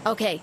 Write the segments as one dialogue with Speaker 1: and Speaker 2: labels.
Speaker 1: Okay.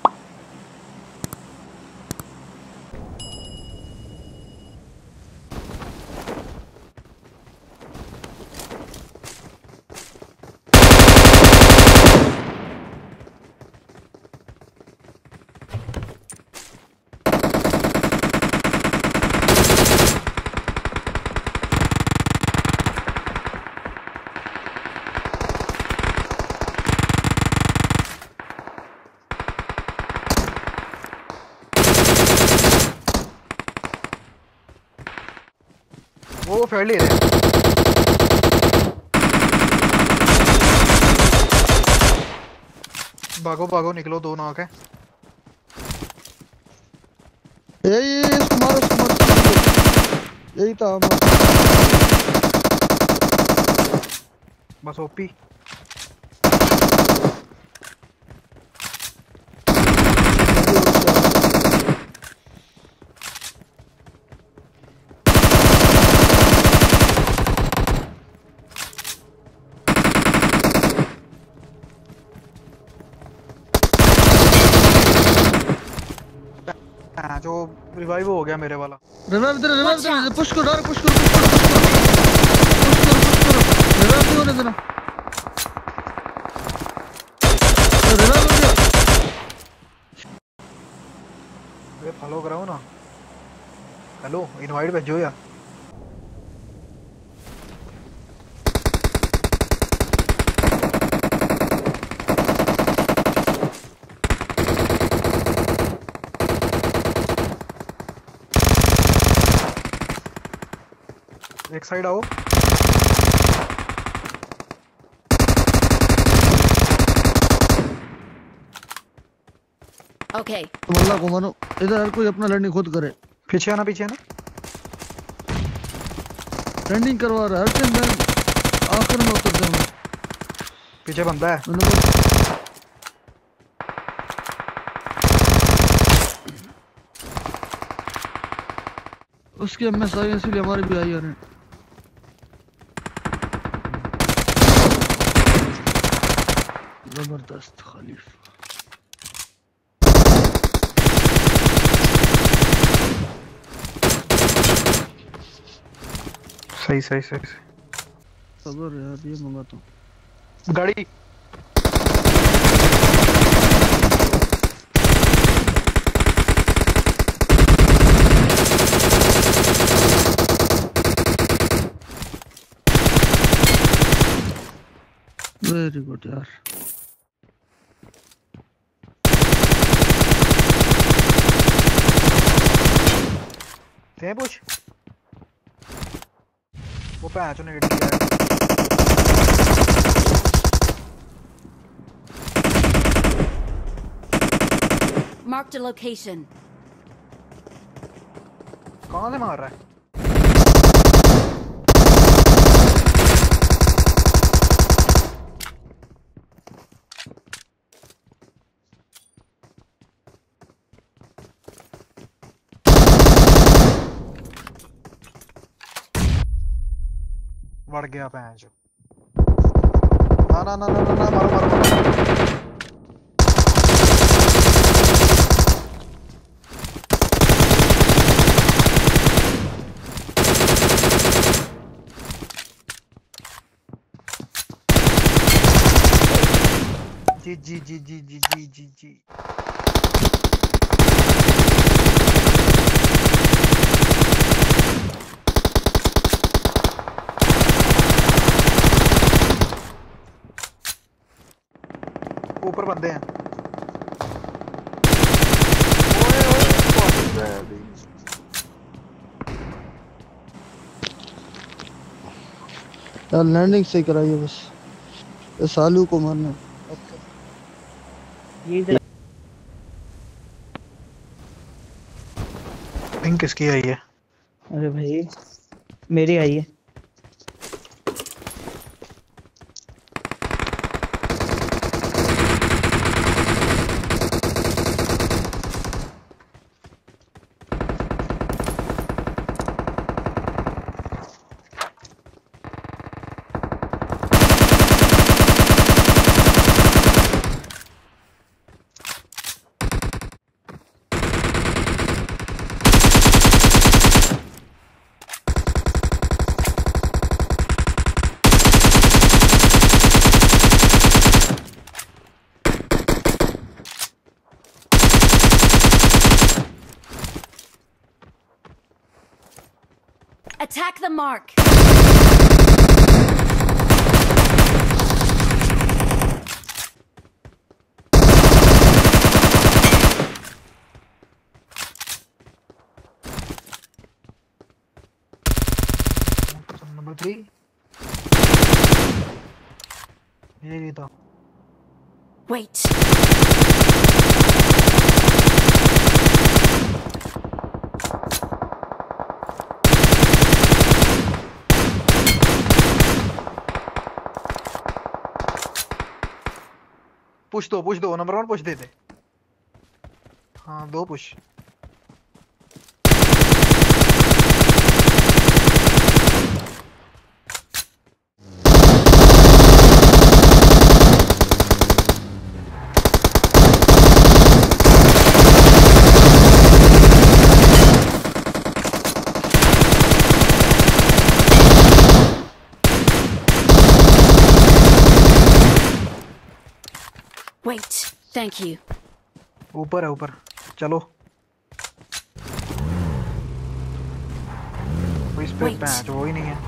Speaker 2: वो फेरली है। भागो भागो निकलो, दो नाक है।
Speaker 3: इसको मारो, इसको मारो। यही था
Speaker 2: बस ओपी। हाँ, जो रिवाइव हो गया मेरे वाला।
Speaker 3: रिवाइव इधर पुश करो, पुश करो, रिवाइव नहीं होने देना। रिवाइव हो गया।
Speaker 2: अरे फॉलो कराओ ना। हेलो, इनवाइट भेजो यार। एक साइड आओ।
Speaker 1: Okay.
Speaker 3: अल्लाह को मानो, इधर हर कोई अपना लैंडिंग खुद करे।
Speaker 2: पीछे आना, पीछे आना।
Speaker 3: लैंडिंग करवा रहा है हर टाइम, मैं आखिर में उतर जाऊंगा।
Speaker 2: पीछे बंदा है।
Speaker 3: उसकी एमएस आई, इसलिए हमारी भी आई आ रहे हैं। जबरदस्त खलीफ।
Speaker 2: सही सही सही।
Speaker 3: खबर यार, ये मंगाता हूँ
Speaker 2: गाड़ी।
Speaker 3: वेरी गुड यार।
Speaker 2: थे पूछ। वो पैच ने हिट किया है।
Speaker 1: Marked a location.
Speaker 2: कहाँ से मार रहा है? बढ़ गया पैंच। ना ना ना ना ना, मारो मारो मारो। जी जी जी जी जी जी जी जी। ऊपर बंदे हैं। ओए ओए,
Speaker 3: यार लैंडिंग सही कराइए बस, ये सालू को मारना।
Speaker 2: पिंक किसकी आई है?
Speaker 4: अरे भाई मेरी आई है।
Speaker 1: Attack the mark.
Speaker 2: Number 3. ये था.
Speaker 1: Wait.
Speaker 2: पुश दो नंबर 1 पुश दे दे. हाँ 2 पुश.
Speaker 1: Wait. Thank you.
Speaker 2: ऊपर है ऊपर. चलो. कोई इस पे
Speaker 1: Wait.
Speaker 2: पैच वो ही नहीं है.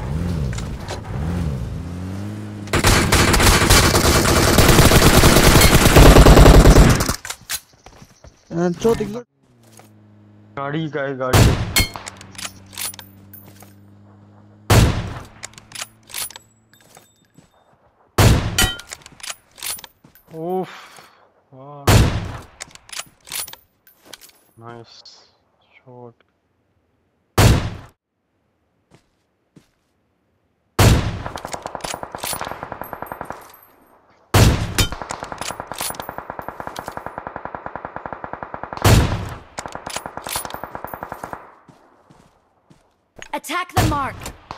Speaker 3: चो दिख लो.
Speaker 5: गाड़ी का है गाड़ी. Oof. Wow. Nice shot.
Speaker 1: Attack the mark.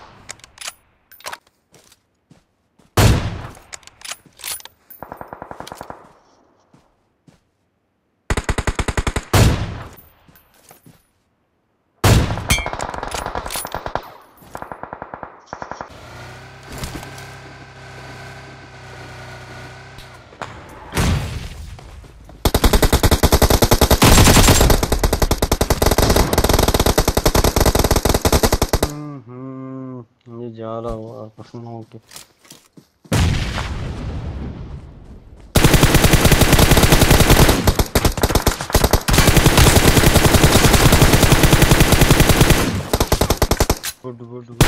Speaker 5: ये जा रहा हुआ आपस में होके. गुड.